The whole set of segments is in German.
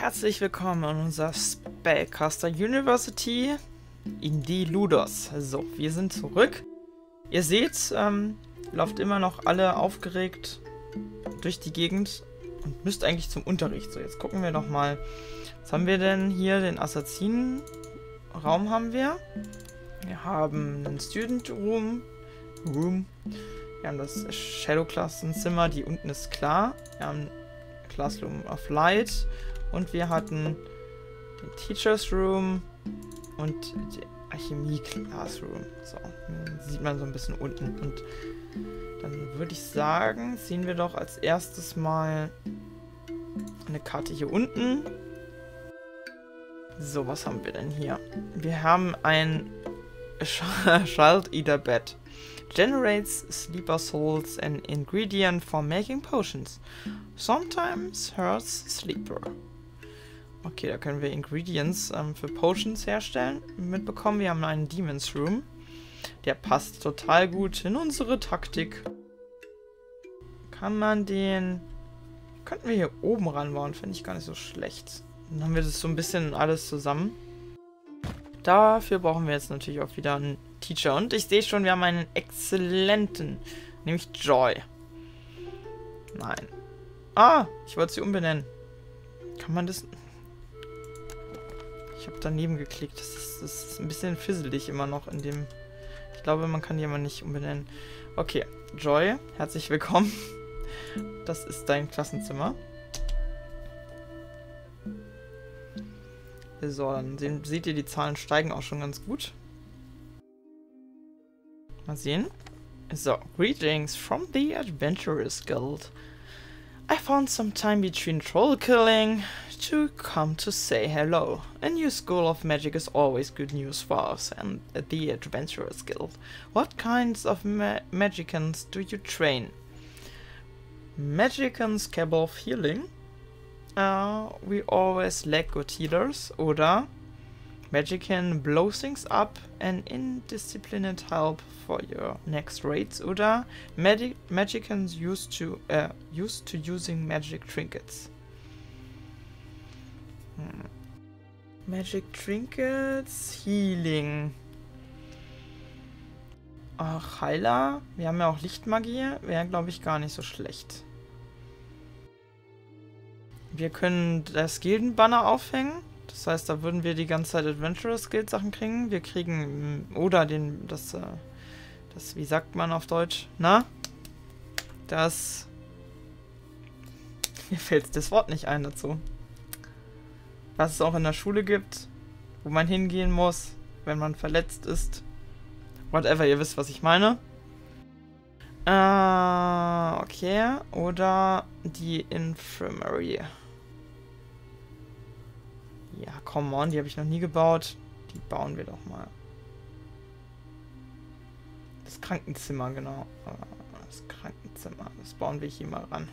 herzlich willkommen an unserer Spellcaster University in die Ludos. So, wir sind zurück. Ihr seht, lauft immer noch alle aufgeregt durch die Gegend und müsst eigentlich zum Unterricht. So, jetzt gucken wir doch mal. Was haben wir denn hier? Den Assassinen-Raum haben wir. Wir haben einen Student Room. Wir haben das Shadow-Klassenzimmer, die unten ist klar. Wir haben Classroom of Light. Und wir hatten den Teachers Room und die Alchemie Classroom. So, sieht man so ein bisschen unten. Und dann würde ich sagen, ziehen wir doch als erstes mal eine Karte hier unten. So, was haben wir denn hier? Wir haben ein Child Eater Bed. Generates sleeper souls, an ingredient for making potions. Sometimes hurts sleeper. Okay, da können wir Ingredients für Potions herstellen. Mitbekommen, wir haben einen Demon's Room. Der passt total gut in unsere Taktik. Kann man den... Könnten wir hier oben ranbauen, finde ich gar nicht so schlecht. Dann haben wir das so ein bisschen alles zusammen. Dafür brauchen wir jetzt natürlich auch wieder einen Teacher. Und ich sehe schon, wir haben einen exzellenten, nämlich Joy. Nein. Ah, ich wollte sie umbenennen. Kann man das... Ich habe daneben geklickt. Das ist ein bisschen fizzelig immer noch in dem... Ich glaube, man kann die aber nicht umbenennen. Okay, Joy, herzlich willkommen. Das ist dein Klassenzimmer. So, dann seht ihr, die Zahlen steigen auch schon ganz gut. Mal sehen. So, greetings from the Adventurers Guild. I found some time between troll killing to come to say hello. A new school of magic is always good news for us and the Adventurers Guild. What kinds of magicians do you train? Magicians capable of healing? We always lack good healers. Oder Magician blow things up and indisciplined help for your next raids. Oder Magicians used to using magic trinkets. Magic trinkets, healing. Ach, Heiler. Wir haben ja auch Lichtmagie. Wäre, glaube ich, gar nicht so schlecht. Wir können das Gildenbanner aufhängen. Das heißt, da würden wir die ganze Zeit Adventurers Guild Sachen kriegen. Wir kriegen, oder das, wie sagt man auf Deutsch? Na? Das... Mir fällt das Wort nicht ein dazu. Was es auch in der Schule gibt, wo man hingehen muss, wenn man verletzt ist. Whatever, ihr wisst, was ich meine. Okay. Oder die Infirmary. Ja, come on, die habe ich noch nie gebaut. Die bauen wir doch mal. Das Krankenzimmer, genau. Das Krankenzimmer. Das bauen wir hier mal ran.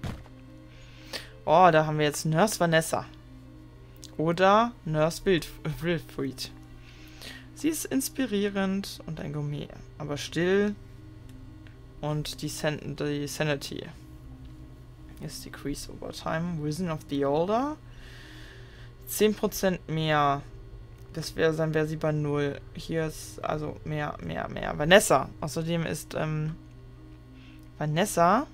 Oh, da haben wir jetzt Nurse Vanessa. Oder Nurse Wilfried. Sie ist inspirierend und ein Gourmet, aber still. Und die Sanity ist decrease over time. Wisdom of the Older. 10% mehr. Das wäre, dann wäre sie bei 0. Hier ist also mehr. Vanessa. Außerdem ist Vanessa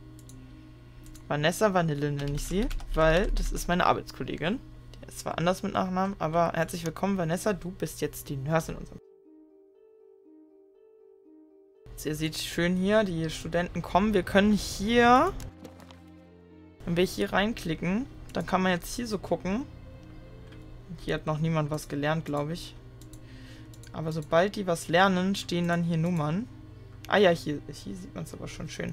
Vanille nenne ich sie, weil das ist meine Arbeitskollegin. Die ist zwar anders mit Nachnamen, aber herzlich willkommen, Vanessa. Du bist jetzt die Nurse in unserem... Ihr seht schön hier, die Studenten kommen. Wir können hier, wenn wir hier reinklicken, dann kann man jetzt hier so gucken. Hier hat noch niemand was gelernt, glaube ich. Aber sobald die was lernen, stehen dann hier Nummern. Ah ja, hier sieht man es aber schon schön.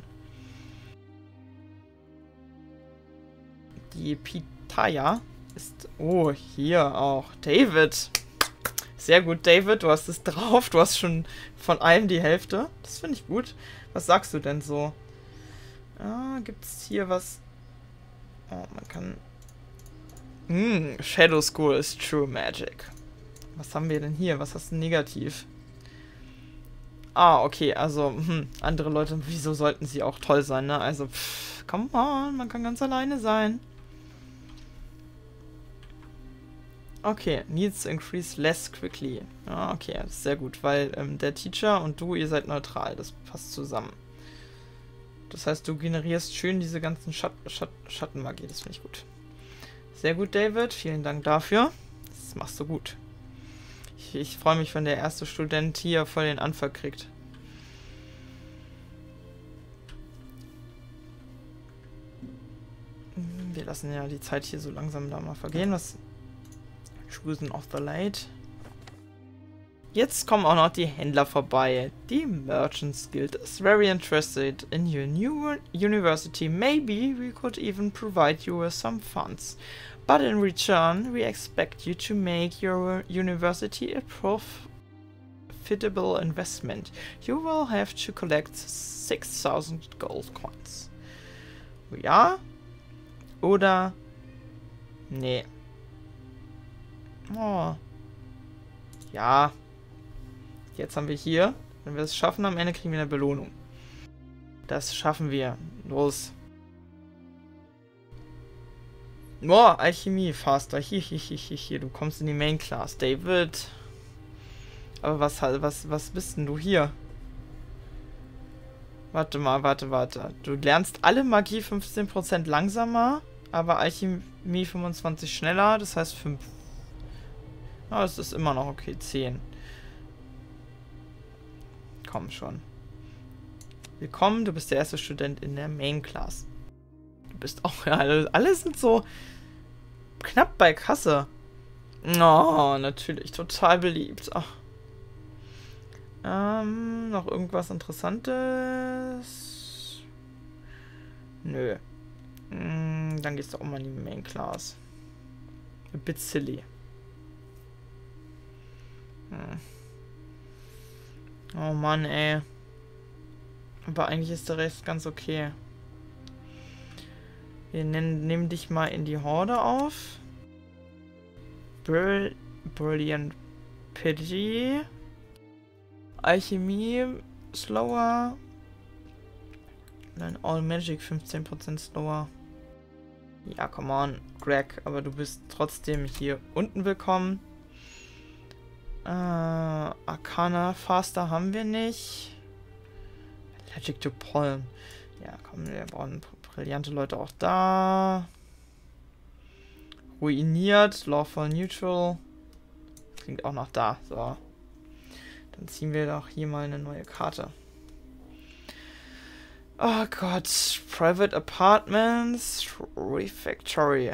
Die Pitaya ist... Oh, hier auch. David. Sehr gut, David. Du hast es drauf. Du hast schon von allem die Hälfte. Das finde ich gut. Was sagst du denn so? Gibt es hier was... Oh, man kann... Shadow School is true magic. Was haben wir denn hier? Was hast du negativ? Ah, okay, also, andere Leute, wieso sollten sie auch toll sein, ne? Also, come on, man kann ganz alleine sein. Okay, needs increase less quickly. Ja, okay, das ist sehr gut, weil der Teacher und du, ihr seid neutral. Das passt zusammen. Das heißt, du generierst schön diese ganzen Schattenmagie. Das finde ich gut. Sehr gut, David. Vielen Dank dafür. Das machst du gut. Ich freue mich, wenn der erste Student hier voll den Anfall kriegt. Wir lassen ja die Zeit hier so langsam da mal vergehen. Was Chosen of the Light. Jetzt kommen auch noch die Händler vorbei. Die Merchants Guild is very interested in your new university. Maybe we could even provide you with some funds. But in return, we expect you to make your university a profitable investment. You will have to collect 6.000 gold coins. Ja? Oder? Nee. Oh. Ja. Jetzt haben wir hier. Wenn wir es schaffen, am Ende kriegen wir eine Belohnung. Das schaffen wir. Los. Oh, Alchemie, faster. Hier. Du kommst in die Main Class, David. Aber was bist denn du hier? Warte mal. Du lernst alle Magie 15% langsamer, aber Alchemie 25 schneller. Das heißt 5. Ja, es ist immer noch okay. 10. Komm schon. Willkommen, du bist der erste Student in der Main Class. Du bist auch, ja, alle sind so knapp bei Kasse. Oh, natürlich, total beliebt. Ach. Noch irgendwas Interessantes? Nö. Dann gehst du auch mal in die Main Class. A bit silly. Oh Mann, ey. Aber eigentlich ist der Rest ganz okay. Wir nehmen dich mal in die Horde auf. Brilliant Pity. Alchemie slower. Dann All Magic 15% slower. Ja, come on, Greg. Aber du bist trotzdem hier unten willkommen. Arcana Faster haben wir nicht. Allergic to Pollen. Ja, komm, wir brauchen brillante Leute auch da. Ruiniert, Lawful Neutral. Klingt auch noch da. So. Dann ziehen wir doch hier mal eine neue Karte. Oh Gott. Private Apartments. Refectory.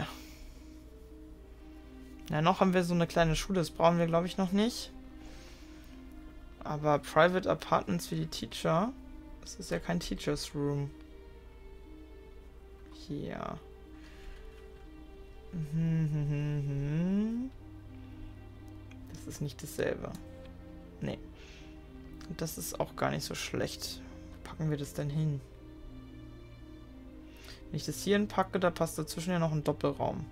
Ja, noch haben wir so eine kleine Schule. Das brauchen wir, glaube ich, noch nicht. Aber Private Apartments für die Teacher. Das ist ja kein Teachers Room. Hier. Das ist nicht dasselbe. Nee. Und das ist auch gar nicht so schlecht. Wo packen wir das denn hin? Wenn ich das hier hinpacke, da passt dazwischen ja noch ein Doppelraum.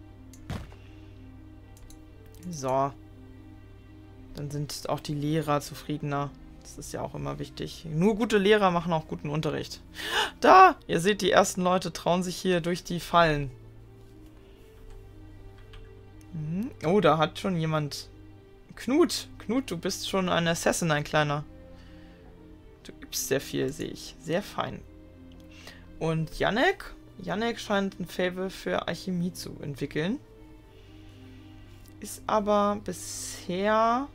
So. Dann sind auch die Lehrer zufriedener. Das ist ja auch immer wichtig. Nur gute Lehrer machen auch guten Unterricht. Da! Ihr seht, die ersten Leute trauen sich hier durch die Fallen. Oh, da hat schon jemand... Knut, du bist schon ein Assassin, ein kleiner. Du übst sehr viel, sehe ich. Sehr fein. Und Yannick? Yannick scheint ein Faible für Alchemie zu entwickeln. Ist aber bisher...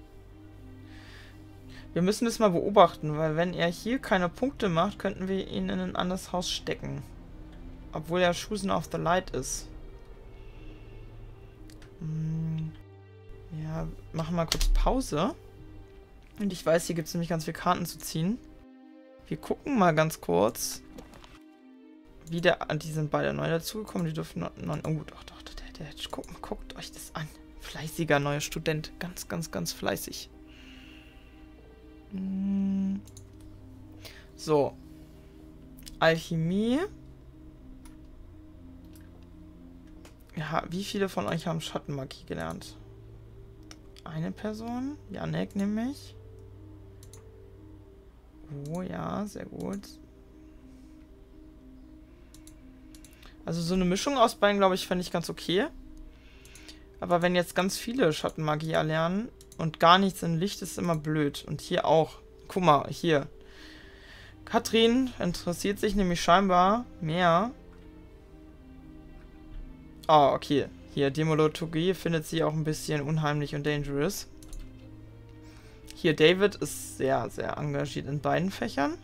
Wir müssen das mal beobachten, weil wenn er hier keine Punkte macht, könnten wir ihn in ein anderes Haus stecken. Obwohl er Chosen of the Light ist. Ja, machen wir kurz Pause. Und ich weiß, hier gibt es nämlich ganz viele Karten zu ziehen. Wir gucken mal ganz kurz. Die sind beide neu dazugekommen. Die dürfen noch... Oh, doch. Guckt euch das an. Fleißiger neuer Student. Ganz fleißig. So. Alchemie. Ja, wie viele von euch haben Schattenmagie gelernt? Eine Person. Yannick nämlich. Oh ja, sehr gut. Also so eine Mischung aus beiden, glaube ich, fände ich ganz okay. Aber wenn jetzt ganz viele Schattenmagie erlernen und gar nichts in Licht, ist immer blöd. Und hier auch. Guck mal, hier. Katrin interessiert sich nämlich scheinbar mehr. Ah, okay. Hier, Demologie findet sie auch ein bisschen unheimlich und dangerous. Hier, David ist sehr, sehr engagiert in beiden Fächern.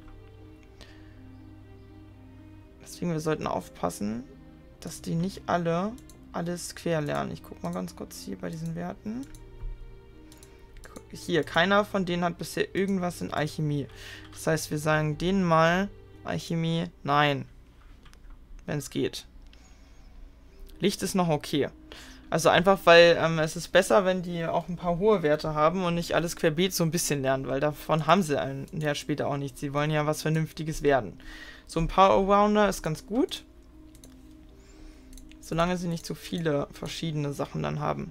Deswegen, wir sollten aufpassen, dass die nicht alle alles quer lernen. Ich gucke mal ganz kurz hier bei diesen Werten. Hier, keiner von denen hat bisher irgendwas in Alchemie. Das heißt, wir sagen denen mal Alchemie, nein. Wenn es geht. Licht ist noch okay. Also einfach, weil es ist besser, wenn die auch ein paar hohe Werte haben und nicht alles querbeet so ein bisschen lernen, weil davon haben sie ja später auch nichts. Sie wollen ja was Vernünftiges werden. So ein paar Allrounder ist ganz gut. Solange sie nicht so viele verschiedene Sachen dann haben.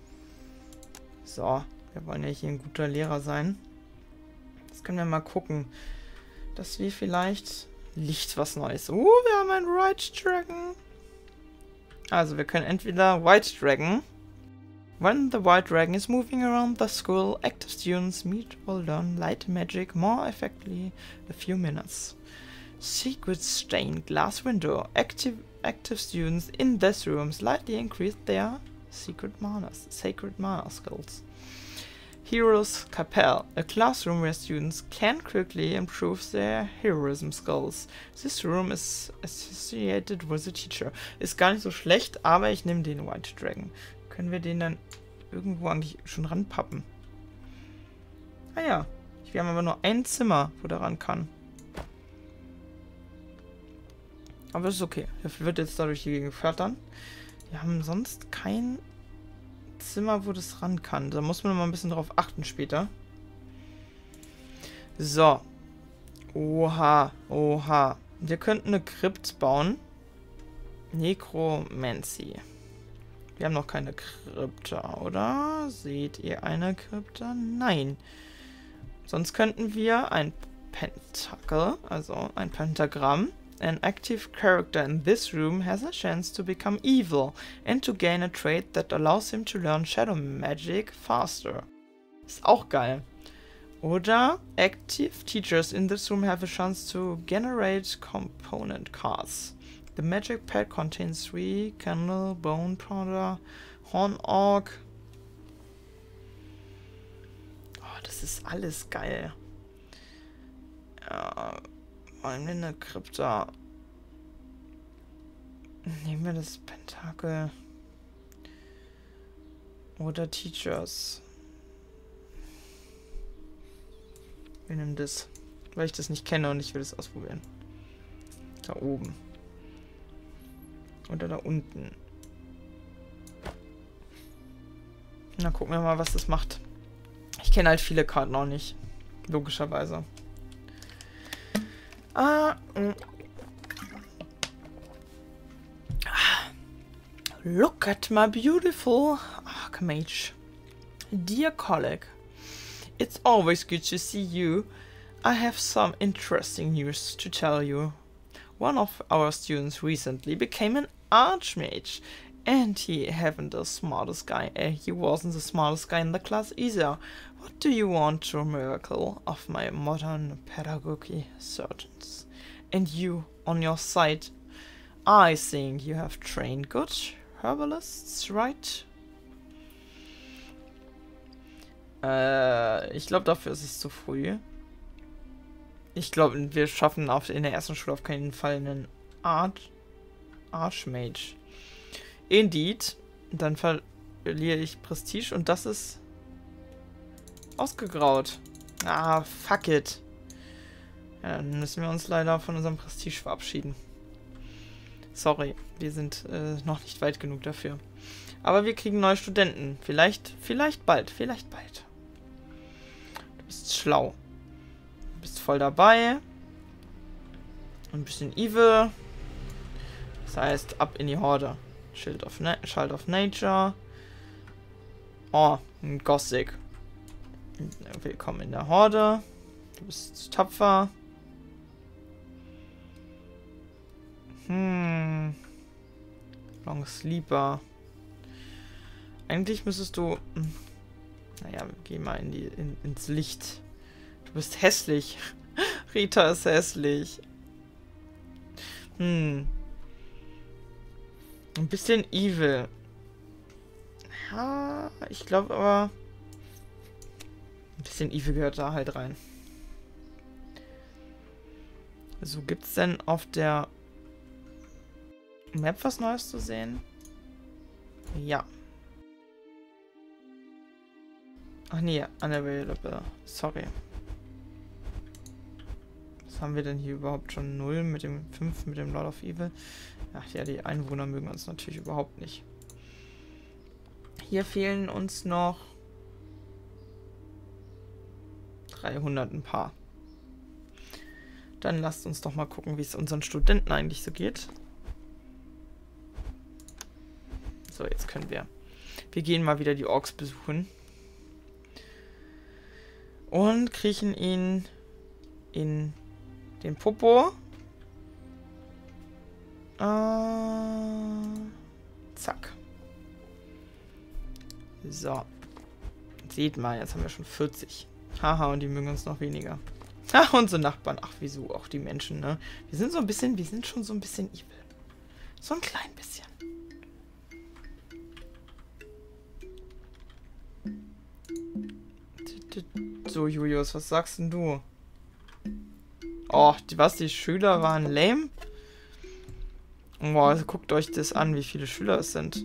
So, wir wollen ja hier ein guter Lehrer sein. Jetzt können wir mal gucken, dass wir vielleicht Licht was Neues. Wir haben einen White Dragon. Also, wir können entweder White Dragon. When the White Dragon is moving around the school, active students meet or learn light magic more effectively in a few minutes. Secret stained glass window. Active students in this room slightly increase their sacred mana skills. Heroes Capel, a classroom where students can quickly improve their heroism skills. This room is associated with a teacher. Ist gar nicht so schlecht, aber ich nehme den White Dragon. Können wir den dann irgendwo eigentlich schon ranpappen? Ah ja, wir haben aber nur ein Zimmer, wo der ran kann. Aber das ist okay. Der wird jetzt dadurch hier gegen flattern. Wir haben sonst kein Zimmer, wo das ran kann. Da muss man mal ein bisschen drauf achten später. So. Oha, oha. Wir könnten eine Krypt bauen. Necromancy. Wir haben noch keine Krypta, oder? Seht ihr eine Krypta? Nein. Sonst könnten wir ein Pentacle, also ein Pentagramm. An active character in this room has a chance to become evil and to gain a trait that allows him to learn shadow magic faster. Ist auch geil. Oder active teachers in this room have a chance to generate component cards. The magic pad contains 3 candle, bone powder, horn orc. Oh, das ist alles geil. Ja. Wollen wir eine Krypta? Nehmen wir das Pentakel. Oder Teachers. Wir nehmen das. Weil ich das nicht kenne und ich will das ausprobieren. Da oben. Oder da unten. Na, gucken wir mal, was das macht. Ich kenne halt viele Karten auch nicht. Logischerweise. Look at my beautiful Archmage. Dear colleague, it's always good to see you. I have some interesting news to tell you. One of our students recently became an Archmage, and he wasn't the smartest guy in the class either. What do you want to miracle of my modern pedagogy surgeons? And you, on your side, I think you have trained good herbalists, right? Ich glaube, dafür ist es zu früh. Ich glaube, wir schaffen in der ersten Schule auf keinen Fall einen Archmage. Indeed. Dann verliere ich Prestige und das ist ausgegraut. Ah, fuck it. Ja, dann müssen wir uns leider von unserem Prestige verabschieden. Sorry, wir sind noch nicht weit genug dafür. Aber wir kriegen neue Studenten. Vielleicht bald. Du bist schlau. Du bist voll dabei. Ein bisschen evil. Das heißt, ab in die Horde. Child of Nature. Oh, ein Gothic. Willkommen in der Horde. Du bist tapfer. Long Sleeper. Eigentlich müsstest du... Naja, geh mal ins Licht. Du bist hässlich. Rita ist hässlich. Ein bisschen evil. Ja, ich glaube aber... Ein bisschen evil gehört da halt rein. So, gibt's denn auf der Map was Neues zu sehen? Ja. Ach nee, unavailable. Sorry. Was haben wir denn hier überhaupt schon? 0 mit dem 5 mit dem Lord of Evil? Ach ja, die Einwohner mögen uns natürlich überhaupt nicht. Hier fehlen uns noch 300 ein paar. Dann lasst uns doch mal gucken, wie es unseren Studenten eigentlich so geht. So, jetzt können wir. Wir gehen mal wieder die Orks besuchen. Und kriechen ihn in den Popo. Zack. So. Seht mal, jetzt haben wir schon 40. Haha, und die mögen uns noch weniger. Ach, unsere Nachbarn. Ach, wieso? Auch die Menschen, ne? Wir sind schon so ein bisschen evil. So ein klein bisschen. So, Julius, was sagst denn du? Oh, die Schüler waren lame? Boah, also guckt euch das an, wie viele Schüler es sind.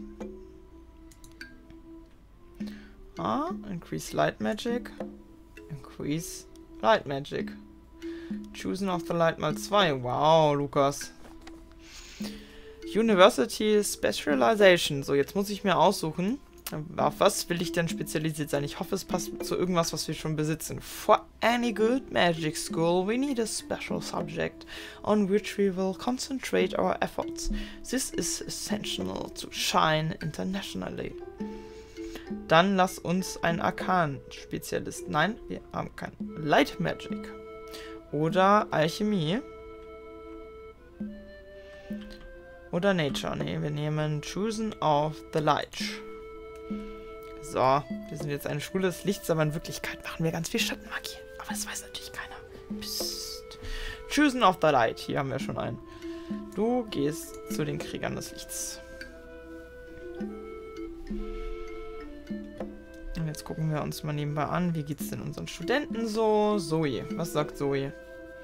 Increase Light Magic. Increase Light Magic. Choosing of the Light mal 2. Wow, Lukas. University Specialization. So, jetzt muss ich mir aussuchen, auf was will ich denn spezialisiert sein? Ich hoffe, es passt zu irgendwas, was wir schon besitzen. For any good magic school, we need a special subject on which we will concentrate our efforts. This is essential to shine internationally. Dann lass uns einen Arkan-Spezialist. Nein, wir haben kein Light Magic. Oder Alchemie. Oder Nature. Ne, wir nehmen Chosen of the Light. So, wir sind jetzt eine Schule des Lichts, aber in Wirklichkeit machen wir ganz viel Schattenmagie. Aber das weiß natürlich keiner. Psst. Chosen of the Light. Hier haben wir schon einen. Du gehst zu den Kriegern des Lichts. Und jetzt gucken wir uns mal nebenbei an, wie geht's denn unseren Studenten so? Zoe, was sagt Zoe?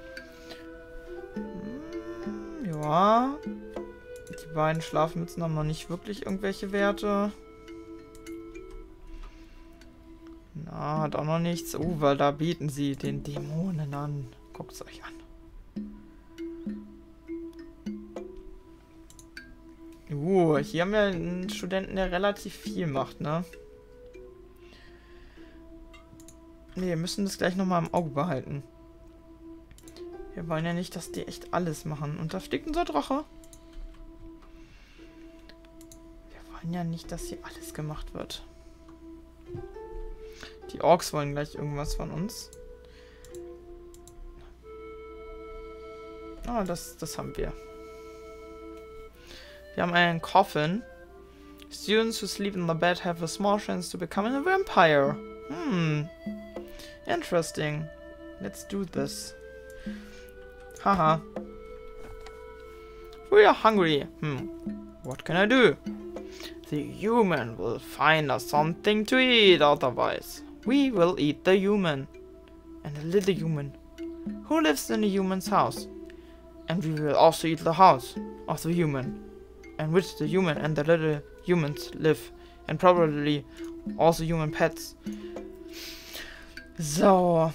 Ja. Die beiden Schlafmützen haben noch nicht wirklich irgendwelche Werte. Na, hat auch noch nichts. Weil da beten sie den Dämonen an. Guckt es euch an. Hier haben wir einen Studenten, der relativ viel macht, ne? Ne, wir müssen das gleich nochmal im Auge behalten. Wir wollen ja nicht, dass die echt alles machen. Und da steckt unser Drache. Wir wollen ja nicht, dass hier alles gemacht wird. Die Orks wollen gleich irgendwas von uns. Ah, das haben wir. Wir haben einen Coffin. Students who sleep in the bed have a small chance to become a vampire. Interesting. Let's do this. Haha. We are hungry. What can I do? The human will find us something to eat otherwise. We will eat the human. And the little human. Who lives in the human's house? And we will also eat the house of the human. And which the human and the little humans live. And probably also human pets. So.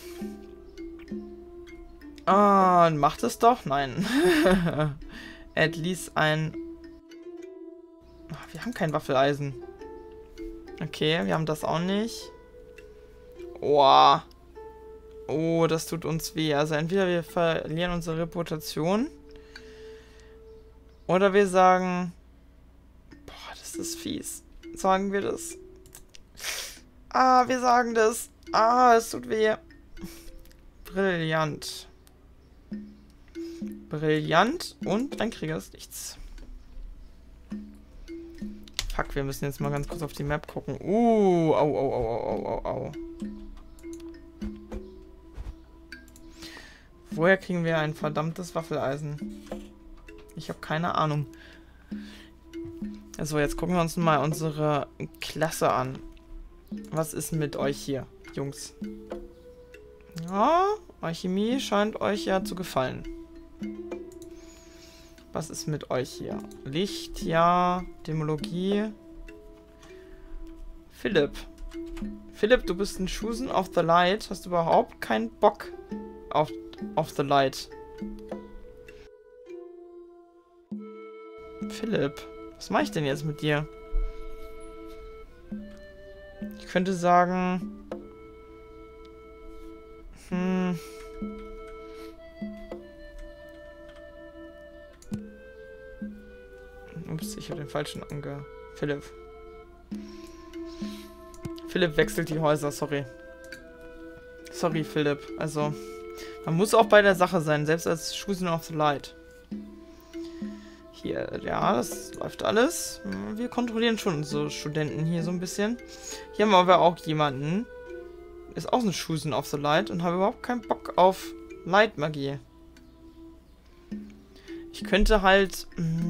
Macht es doch? Nein. At least ein... wir haben kein Waffeleisen. Okay, wir haben das auch nicht. Oh, das tut uns weh. Also entweder wir verlieren unsere Reputation. Oder wir sagen... Boah, das ist fies. Sagen wir das? Wir sagen das. Es tut weh. Brillant. Brillant und ein Krieger des Lichts. Fuck, wir müssen jetzt mal ganz kurz auf die Map gucken. Au, au, au, au, au, au. Woher kriegen wir ein verdammtes Waffeleisen? Ich habe keine Ahnung. Also, jetzt gucken wir uns mal unsere Klasse an. Was ist mit euch hier, Jungs? Ja, Alchemie scheint euch ja zu gefallen. Was ist mit euch hier? Licht, ja. Dämologie. Philipp. Philipp, du bist ein Chosen of the Light. Hast du überhaupt keinen Bock auf the Light? Philipp, was mache ich denn jetzt mit dir? Ich könnte sagen... Ups, ich habe den falschen Philipp. Philipp wechselt die Häuser, sorry. Sorry, Philipp. Also, man muss auch bei der Sache sein, selbst als Chosen of the Light. Hier, ja, das läuft alles. Wir kontrollieren schon unsere Studenten hier so ein bisschen. Hier haben wir aber auch jemanden. Ist auch ein Chosen of the Light und habe überhaupt keinen Bock auf Light-Magie. Ich könnte halt...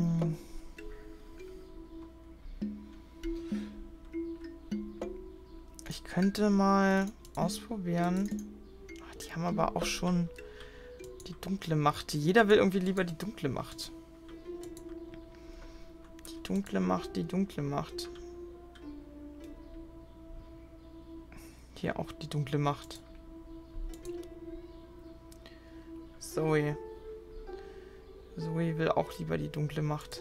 Ich könnte mal ausprobieren. Ach, die haben aber auch schon die dunkle Macht. Jeder will irgendwie lieber die dunkle Macht. Die dunkle Macht, die dunkle Macht. Hier auch die dunkle Macht. Zoe. Zoe will auch lieber die dunkle Macht.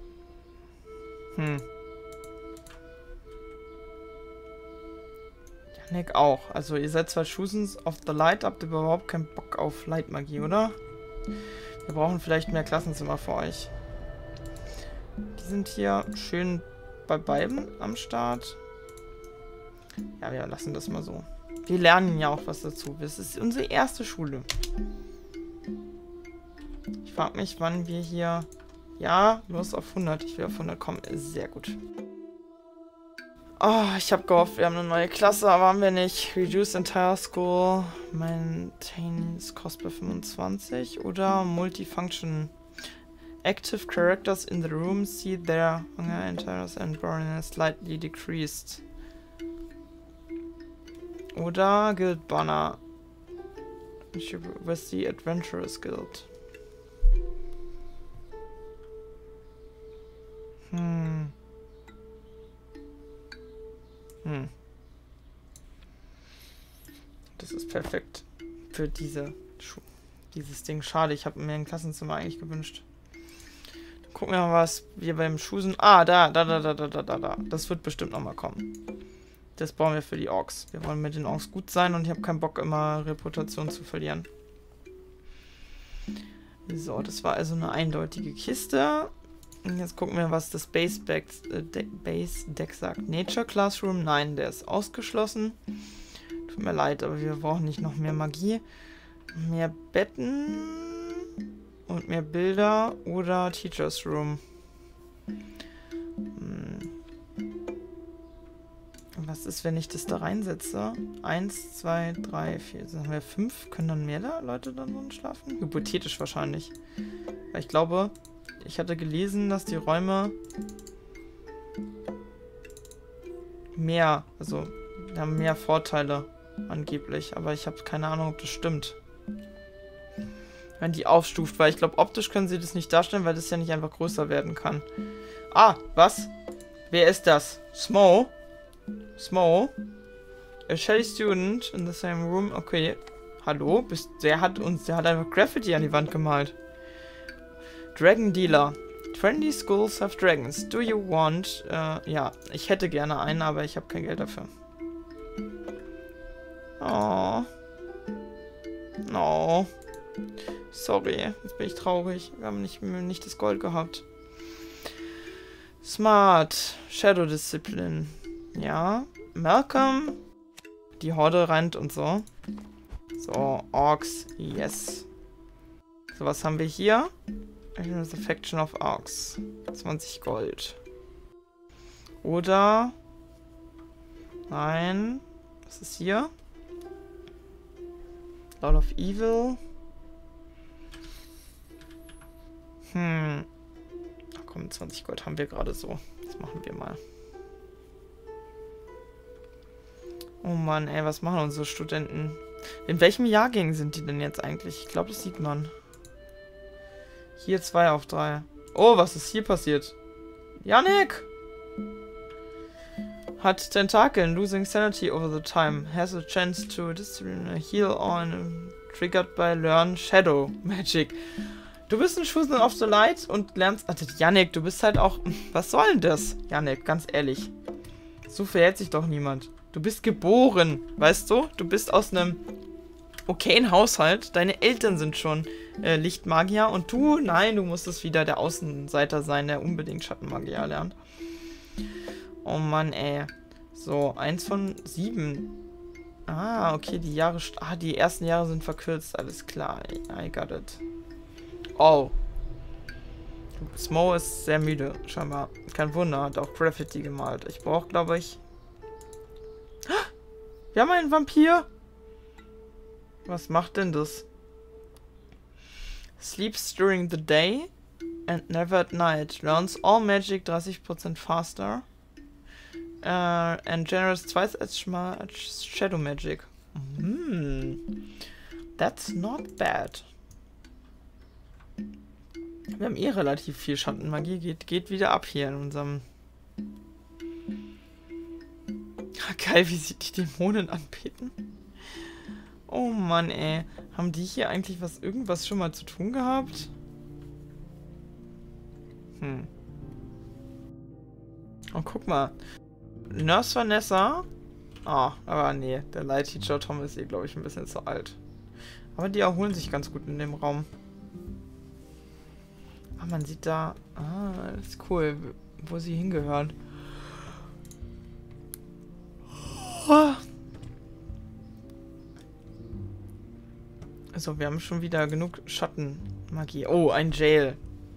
Janik auch. Also ihr seid zwar Chosen of the Light, habt ihr überhaupt keinen Bock auf Light-Magie, oder? Wir brauchen vielleicht mehr Klassenzimmer für euch. Die sind hier schön bei beiden am Start. Ja, wir lassen das mal so. Wir lernen ja auch was dazu. Das ist unsere erste Schule. Ich frage mich, wann wir hier... Ja, los auf 100. Ich will auf 100 kommen. Sehr gut. Oh, ich habe gehofft, wir haben eine neue Klasse, aber haben wir nicht. Reduce entire school. Maintains cost bei 25. Oder Multifunction. Active characters in the room see their hunger entires and burn slightly decreased. Oder Guild Banner. With the Adventurers Guild. Das ist perfekt für dieses Ding. Schade, ich habe mir ein Klassenzimmer eigentlich gewünscht. Dann gucken wir mal, was wir beim Chosen... Ah, da. Das wird bestimmt nochmal kommen. Das brauchen wir für die Orks. Wir wollen mit den Orks gut sein und ich habe keinen Bock, immer Reputation zu verlieren. So, das war also eine eindeutige Kiste. Und jetzt gucken wir, was das Base Deck sagt. Nature Classroom, nein, der ist ausgeschlossen. Tut mir leid, aber wir brauchen nicht noch mehr Magie. Mehr Betten und mehr Bilder oder Teachers Room. Was ist, wenn ich das da reinsetze? 1, 2, 3, 4. Dann haben wir 5. Können dann mehr Leute dann drin schlafen? Hypothetisch wahrscheinlich. Weil ich glaube, ich hatte gelesen, dass die Räume mehr, also wir haben mehr Vorteile angeblich. Aber ich habe keine Ahnung, ob das stimmt. Wenn die aufstuft, weil ich glaube, optisch können sie das nicht darstellen, weil das ja nicht einfach größer werden kann. Ah, was? Wer ist das? Smo? Smo? A shy student in the same room. Okay. Hallo? Der hat einfach Graffiti an die Wand gemalt. Dragon Dealer. Trendy schools have dragons. Do you want... ja, ich hätte gerne einen, aber ich habe kein Geld dafür. Oh. No. Sorry, jetzt bin ich traurig. Wir haben nicht das Gold gehabt. Smart. Shadow Discipline. Ja. Malcolm. Die Horde rennt und so. So, Orks. Yes. So, was haben wir hier? The Faction of Orks. 20 Gold. Oder... Nein. Was ist hier? Lord of Evil. Ach komm, 20 Gold haben wir gerade so. Das machen wir mal. Oh Mann, ey, was machen unsere Studenten? In welchem Jahrgang sind die denn jetzt eigentlich? Ich glaube, das sieht man. Hier 2 auf 3. Oh, was ist hier passiert? Yannick! Hat Tentakeln, losing sanity over the time. Has a chance to heal on triggered by learn shadow magic. Du bist ein Chosen of the Light und lernst... Yannick, du bist halt auch... Was soll denn das? Yannick, ganz ehrlich. So verhält sich doch niemand. Du bist geboren, weißt du? Du bist aus einem okayen Haushalt. Deine Eltern sind schon Lichtmagier und du, nein, du musstest wieder der Außenseiter sein, der unbedingt Schattenmagier lernt. Oh Mann, ey. So, 1 von 7. Ah, okay, die Jahre... die ersten Jahre sind verkürzt. Alles klar, I got it. Oh. Smo ist sehr müde, scheinbar. Kein Wunder, hat auch Graffiti gemalt. Ich brauche, glaube ich... Wir haben einen Vampir. Was macht denn das? Sleeps during the day and never at night. Learns all magic 30% faster. And generates twice as much shadow magic. That's not bad. Wir haben eh relativ viel Schattenmagie. Geht wieder ab hier in unserem... Geil, wie sie die Dämonen anbeten. Oh Mann, ey. Haben die hier eigentlich irgendwas schon mal zu tun gehabt? Oh, guck mal. Nurse Vanessa. Ah, aber nee. Der Light Teacher Tom ist hier, glaube ich, ein bisschen zu alt. Aber die erholen sich ganz gut in dem Raum. Ah, man sieht da... Ah, das ist cool, wo sie hingehören. Also, wir haben schon wieder genug Schattenmagie. Oh, ein Jail.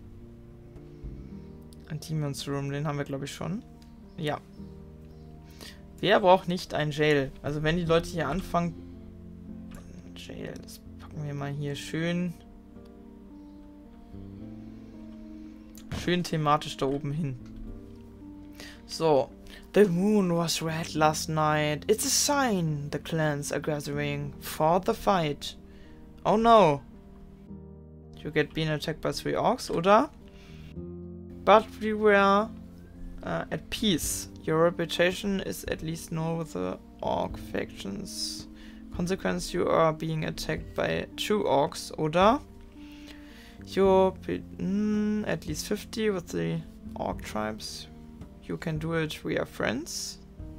Ein Demon's Room, den haben wir, glaube ich, schon. Ja. Wer braucht nicht ein Jail? Also, wenn die Leute hier anfangen... Jail, das packen wir mal hier schön... Schön thematisch da oben hin. So. The moon was red last night. It's a sign the clans are gathering for the fight. Oh no. You get being attacked by 3 orcs, oder? But we were at peace. Your reputation is at least known with the orc factions. Consequence, you are being attacked by 2 orcs, oder? You're at least 50 with the orc tribes. You can do it, we are friends.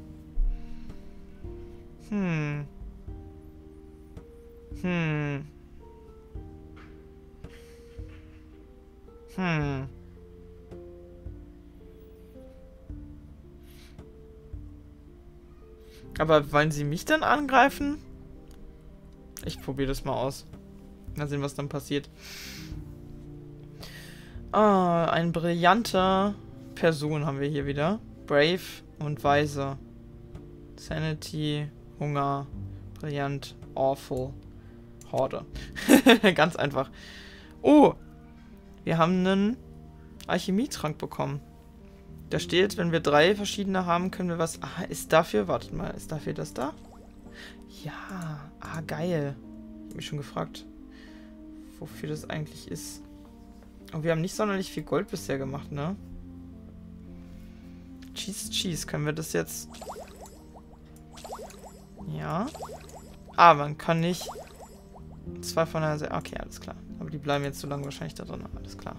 Aber wollen sie mich dann angreifen? Ich probiere das mal aus. Mal sehen, was dann passiert. Ah, ein brillanter Person haben wir hier wieder. Brave und weise. Sanity, Hunger, brillant, awful, Horde. Ganz einfach. Oh, wir haben einen Alchemietrank bekommen. Da steht, wenn wir 3 verschiedene haben, können wir was... Ah, ist dafür... Wartet mal, ist dafür das da? Ja, ah, geil. Ich habe mich schon gefragt, wofür das eigentlich ist. Und wir haben nicht sonderlich viel Gold bisher gemacht, ne? Cheese. Können wir das jetzt... Ja. Ah, man kann nicht... 2 von der Seite... Okay, alles klar. Aber die bleiben jetzt so lange wahrscheinlich da drin. Alles klar.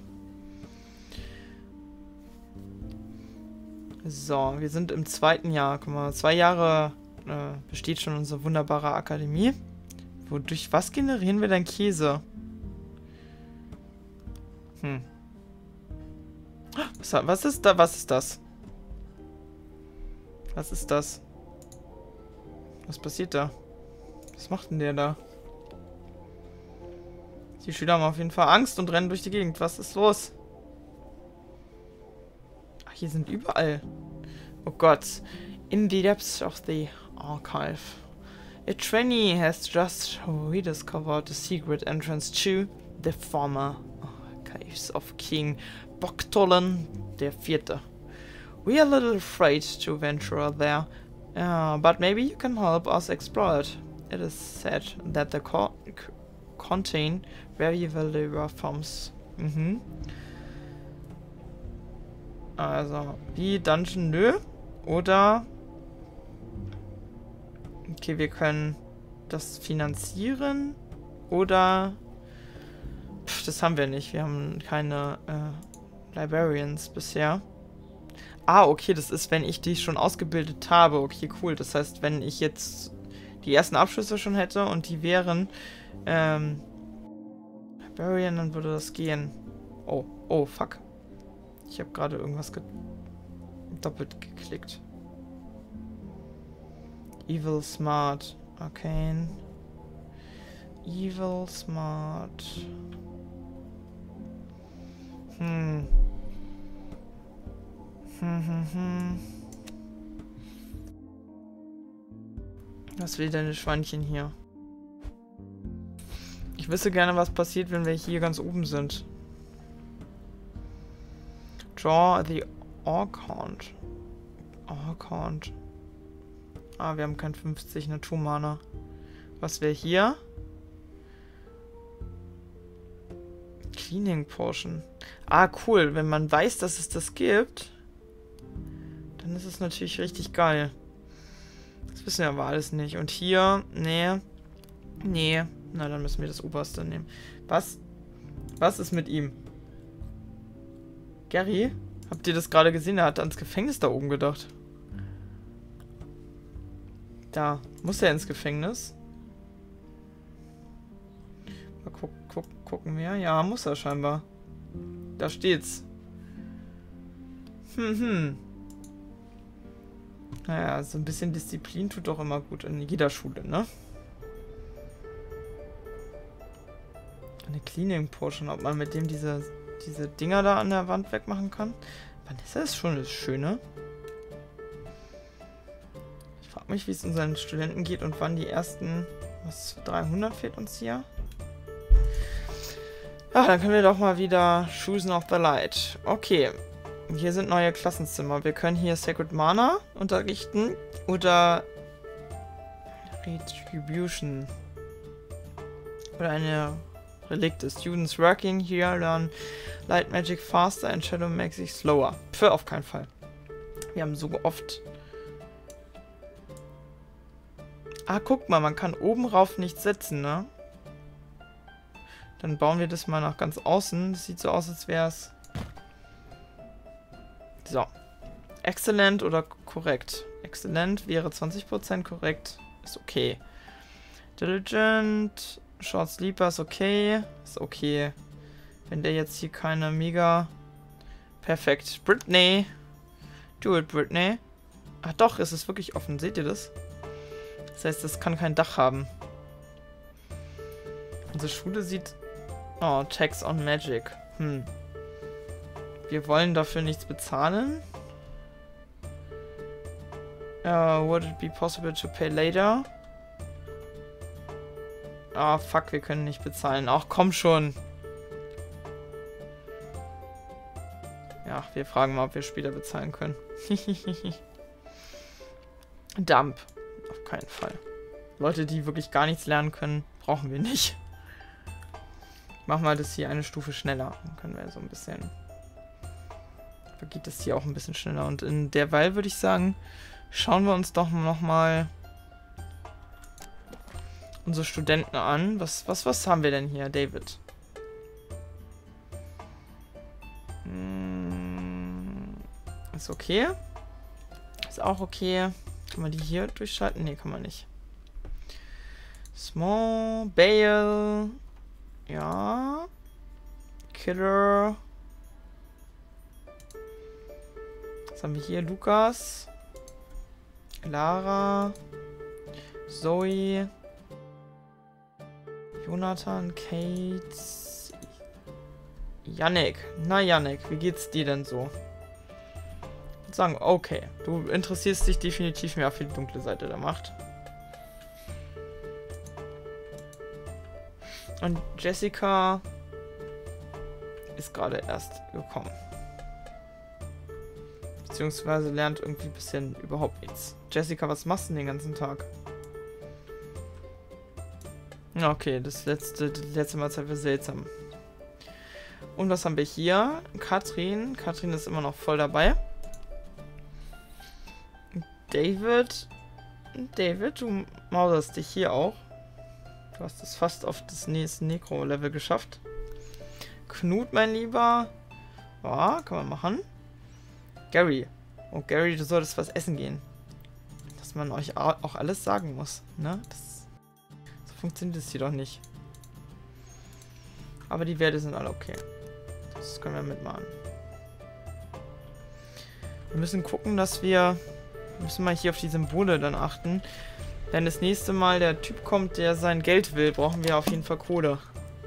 So, wir sind im 2. Jahr. Guck mal, 2 Jahre besteht schon unsere wunderbare Akademie. Durch was generieren wir denn Käse? Was ist da? Was ist das? Was ist das? Was passiert da? Was macht denn der da? Die Schüler haben auf jeden Fall Angst und rennen durch die Gegend. Was ist los? Ach, hier sind überall Oh Gott. In the depths of the archive. A trainee has just rediscovered the secret entrance to the former caves of King Boktolen IV. We are a little afraid to venture there, but maybe you can help us explore it. It is said that they contain very valuable forms. Also, wie Dungeon, nö. Oder... Okay, wir können das finanzieren. Oder... Pff, das haben wir nicht. Wir haben keine Librarians bisher. Ah, okay, das ist, wenn ich die schon ausgebildet habe. Okay, cool. Das heißt, wenn ich jetzt die ersten Abschlüsse schon hätte und die wären Librarian, dann würde das gehen. Oh, fuck. Ich habe gerade irgendwas doppelt geklickt. Evil Smart. Arcane. Evil Smart. Was will denn das Schweinchen hier? Ich wüsste gerne, was passiert, wenn wir hier ganz oben sind. Draw the Orcount. Orcount. Ah, wir haben kein 50 Naturmana. Was wäre hier? Cleaning Potion. Ah, cool. Wenn man weiß, dass es das gibt, dann ist es natürlich richtig geil. Das wissen wir aber alles nicht. Und hier, nee. Nee. Na, dann müssen wir das Oberste nehmen. Was? Was ist mit ihm? Gary? Habt ihr das gerade gesehen? Er hat ans Gefängnis da oben gedacht. Da. Muss er ins Gefängnis? Mal gucken wir. Ja, muss er scheinbar. Da steht's. Naja, so ein bisschen Disziplin tut doch immer gut in jeder Schule, ne? Eine Cleaning Potion, ob man mit dem diese Dinger da an der Wand wegmachen kann. Vanessa ist schon das Schöne. Ich frage mich, wie es unseren Studenten geht und wann die ersten... Was, 300 fehlt uns hier? Ja, dann können wir doch mal wieder Chosen of the Light. Okay. Hier sind neue Klassenzimmer. Wir können hier Sacred Mana unterrichten oder Retribution. Oder eine Relikte. Students working here learn Light Magic faster and Shadow Magic slower. Für auf keinen Fall. Wir haben so oft... Ah, guck mal, man kann oben rauf nichts setzen, ne? Dann bauen wir das mal nach ganz außen. Das sieht so aus, als wäre es... So. Excellent oder korrekt? Excellent wäre 20%, korrekt ist okay. Diligent, Short Sleeper ist okay. Ist okay. Wenn der jetzt hier keine mega... Perfekt. Brittany. Do it, Brittany. Ach doch, es ist wirklich offen. Seht ihr das? Das heißt, das kann kein Dach haben. Unsere Schule sieht... Oh, Tax on Magic. Wir wollen dafür nichts bezahlen. Would it be possible to pay later? Ah, fuck, wir können nicht bezahlen. Ach, komm schon. Ja, wir fragen mal, ob wir später bezahlen können. Dump. Auf keinen Fall. Leute, die wirklich gar nichts lernen können, brauchen wir nicht. Ich mach mal das hier eine Stufe schneller. Dann können wir so ein bisschen... Geht das hier auch ein bisschen schneller. Und in derweil würde ich sagen, schauen wir uns doch nochmal unsere Studenten an. Was haben wir denn hier, David? Ist okay. Ist auch okay. Kann man die hier durchschalten? Ne, kann man nicht. Small, Bale. Ja. Killer. Was haben wir hier? Lukas. Lara. Zoe. Jonathan. Kate. Yannick. Na Yannick, wie geht's dir denn so? sagen, okay, du interessierst dich definitiv mehr für die dunkle Seite der Macht. Und Jessica ist gerade erst gekommen. Beziehungsweise lernt irgendwie ein bisschen überhaupt nichts. Jessica, was machst du denn den ganzen Tag? Okay, das letzte Mal war seltsam. Und was haben wir hier? Katrin. Katrin ist immer noch voll dabei. David. David, du mauserst dich hier auch. Du hast es fast auf das nächste Necro-Level geschafft. Knut, mein Lieber. Ja, kann man machen. Gary. Oh, Gary, du solltest was essen gehen. Dass man euch auch alles sagen muss, ne? So funktioniert das hier doch nicht. Aber die Werte sind alle okay. Das können wir mitmachen. Wir müssen gucken, dass wir müssen mal hier auf die Symbole dann achten. Wenn das nächste Mal der Typ kommt, der sein Geld will, brauchen wir auf jeden Fall Kohle.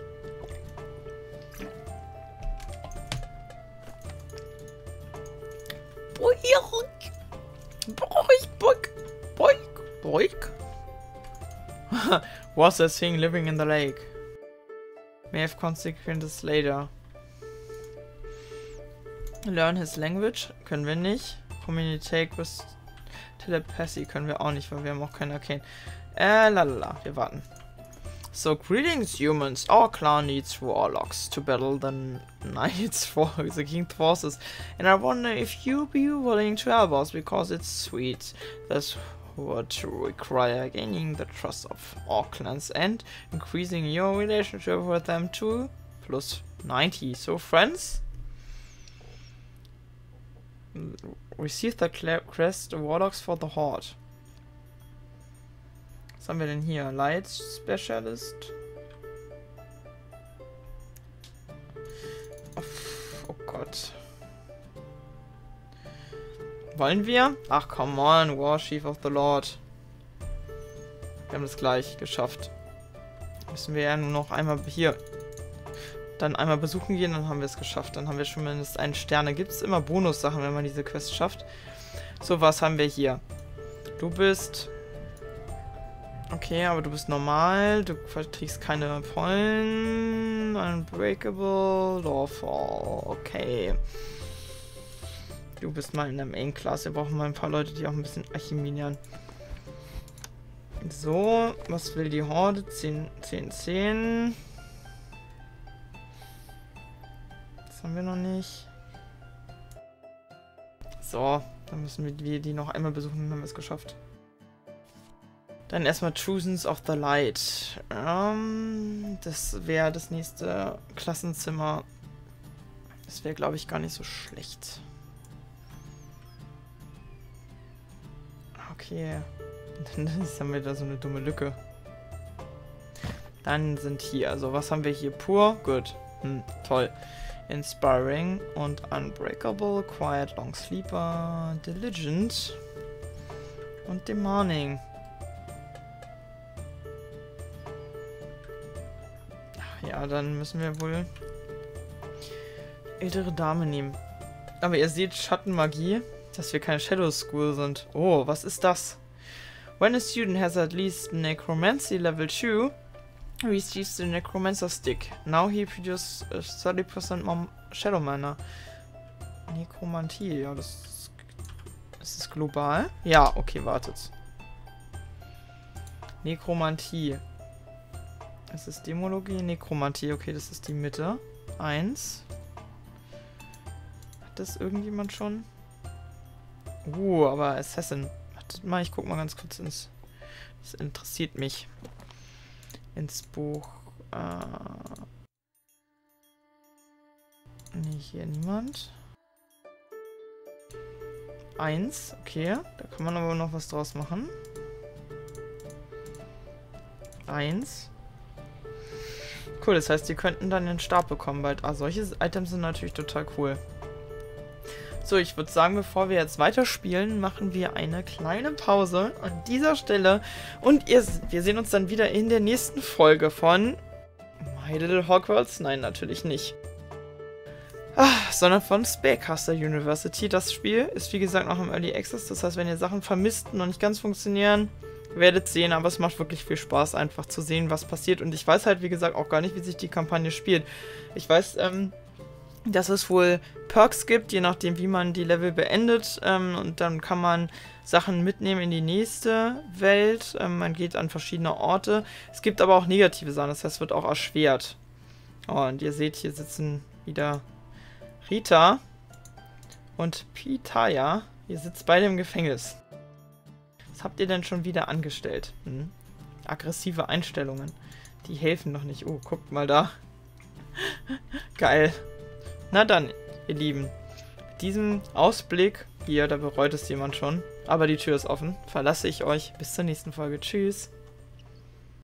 Boik. Was a thing living in the lake. May have consequences later. Learn his language. Können wir nicht. Communicate with Telepathy können wir auch nicht, weil wir haben auch keinen Arcane. Lalala, wir warten. So, greetings humans. Our clan needs warlocks to battle the knights for the king's forces. And I wonder if you'd be willing to help us, because it's sweet. That's what require gaining the trust of all clans and increasing your relationship with them to plus 90. So, friends? Receive the crest Warlocks for the Horde. Was haben wir denn hier? Light Specialist. Oh Gott. Wollen wir? Ach, come on, War Chief of the Lord. Wir haben das gleich geschafft. Müssen wir ja nur noch einmal hier dann einmal besuchen gehen, dann haben wir es geschafft. Dann haben wir schon mindestens einen Stern. Da gibt es immer Bonussachen, wenn man diese Quest schafft. So, was haben wir hier? Du bist... Okay, aber du bist normal. Du verträgst keine Pollen. Unbreakable. Lawfall. Okay. Du bist mal in der Main-Class. Wir brauchen mal ein paar Leute, die auch ein bisschen Archiminieren. So, was will die Horde? 10, 10, 10. Das haben wir noch nicht. So, dann müssen wir die noch einmal besuchen, dann haben wir es geschafft. Dann erstmal Choosens of the Light. Das wäre das nächste Klassenzimmer. Das wäre, glaube ich, gar nicht so schlecht. Okay. Dann haben wir da so eine dumme Lücke. Dann sind hier, also was haben wir hier? Pur? Gut. Toll. Inspiring und Unbreakable, Quiet, Long Sleeper, Diligent und Demanding. Ja, dann müssen wir wohl ältere Dame nehmen. Aber ihr seht Schattenmagie, dass wir keine Shadow School sind. Oh, was ist das? When a student has at least Necromancy Level 2, receives the Necromancer Stick. Now he produces 30% more Shadow Mana. Nekromantie, ja, das ist global. Ja, okay, wartet. Nekromantie. Das ist Dämologie, Nekromantie, okay, das ist die Mitte. 1. Hat das irgendjemand schon? Aber Assassin. Wartet mal, ich guck mal ganz kurz ins... Das interessiert mich. Ins Buch. Nee, hier niemand. 1, okay. Da kann man aber noch was draus machen. 1. Cool, das heißt, die könnten dann den Stab bekommen bald. Ah, solche Items sind natürlich total cool. So, ich würde sagen, bevor wir jetzt weiterspielen, machen wir eine kleine Pause an dieser Stelle. Und wir sehen uns dann wieder in der nächsten Folge von My Little Hogwarts. Nein, natürlich nicht. sondern von Spellcaster University. Das Spiel ist wie gesagt noch im Early Access, das heißt, wenn ihr Sachen vermisst und noch nicht ganz funktionieren, werdet sehen, aber es macht wirklich viel Spaß, einfach zu sehen, was passiert. Und ich weiß halt, wie gesagt, auch gar nicht, wie sich die Kampagne spielt. Ich weiß, dass es wohl Perks gibt, je nachdem, wie man die Level beendet. Und dann kann man Sachen mitnehmen in die nächste Welt. Man geht an verschiedene Orte. Es gibt aber auch negative Sachen, das heißt, es wird auch erschwert. Und ihr seht, hier sitzen wieder Rita und Pitaya. Ihr sitzt beide im Gefängnis. Was habt ihr denn schon wieder angestellt? Aggressive Einstellungen. Die helfen noch nicht. Oh, guckt mal da. Geil. Na dann, ihr Lieben. Mit diesem Ausblick, hier, da bereut es jemand schon. Aber die Tür ist offen. Verlasse ich euch. Bis zur nächsten Folge. Tschüss.